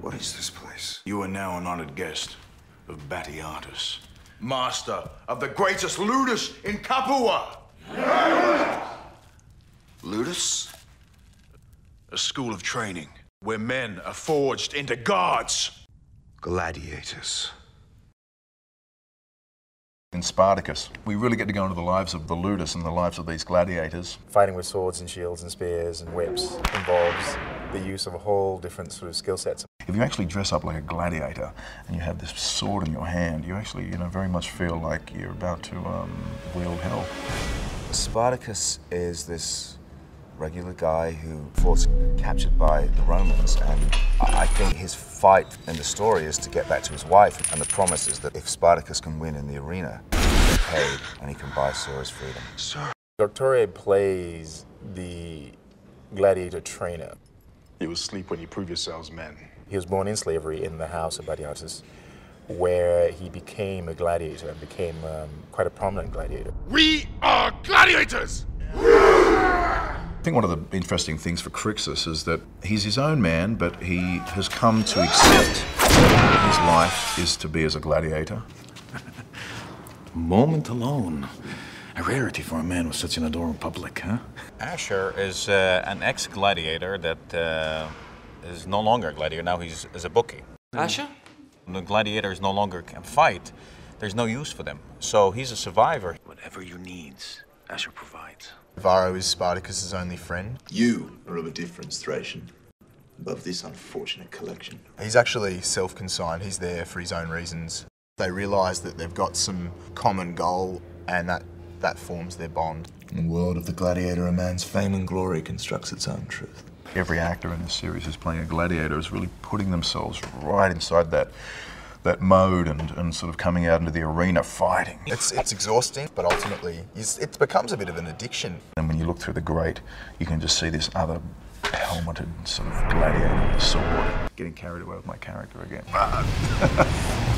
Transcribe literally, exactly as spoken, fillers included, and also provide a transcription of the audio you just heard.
What is this place? You are now an honored guest of Batiatus, master of the greatest ludus in Capua. Ludus? A school of training where men are forged into gods. Gladiators. In Spartacus, we really get to go into the lives of the ludus and the lives of these gladiators. Fighting with swords and shields and spears and whips involves the use of a whole different sort of skill sets. If you actually dress up like a gladiator and you have this sword in your hand, you actually, you know, very much feel like you're about to um, wield hell. Spartacus is this regular guy who was captured by the Romans, and I think his fight in the story is to get back to his wife, and the promise is that if Spartacus can win in the arena, he'll get paid and he can buy Sura's freedom. Sir. Doctore plays the gladiator trainer. You will sleep when you prove yourselves men. He was born in slavery in the house of Batiatus, where he became a gladiator and became um, quite a prominent gladiator. We are gladiators! I think one of the interesting things for Crixus is that he's his own man, but he has come to accept that his life is to be as a gladiator. Moment alone. A rarity for a man with such an adoring public, huh? Asher is uh, an ex-gladiator that uh, is no longer a gladiator. Now he's is a bookie. Asher? The gladiators no longer can fight. There's no use for them. So he's a survivor. Whatever your needs, Asher provides. Varro is Spartacus's only friend. You are of a difference, Thracian, above this unfortunate collection. He's actually self-consigned. He's there for his own reasons. They realise that they've got some common goal, and that, that forms their bond. In the world of the gladiator, a man's fame and glory constructs its own truth. Every actor in this series who's playing a gladiator is really putting themselves right inside that that mode and, and sort of coming out into the arena fighting. It's, it's exhausting, but ultimately it's, it becomes a bit of an addiction. And when you look through the grate, you can just see this other helmeted sort of gladiator with a sword getting carried away with my character again.